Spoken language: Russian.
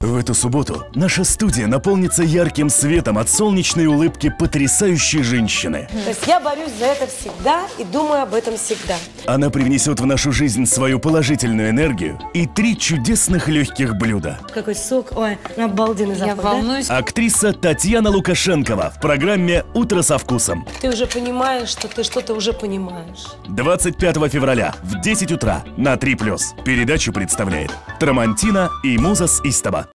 В эту субботу наша студия наполнится ярким светом от солнечной улыбки потрясающей женщины. То есть я борюсь за это всегда и думаю об этом всегда. Она привнесет в нашу жизнь свою положительную энергию и 3 чудесных легких блюда. Какой сок, ой, обалденный запах, Я волнуюсь. Актриса Татьяна Лукашенкова в программе «Утро со вкусом». Ты уже понимаешь, что ты что-то уже понимаешь. 25 февраля в 10 утра на 3+. Передачу представляет Трамантина и Музас Истаба.